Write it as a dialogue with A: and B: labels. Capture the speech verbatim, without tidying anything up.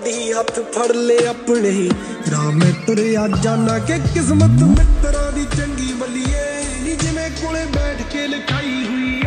A: दी हथ फड़ ले अपने राह में तुरिया जाना के किस्मत मित्रा दी चंगी बलिए नी जिवें कोले बैठ के लिखाई हुई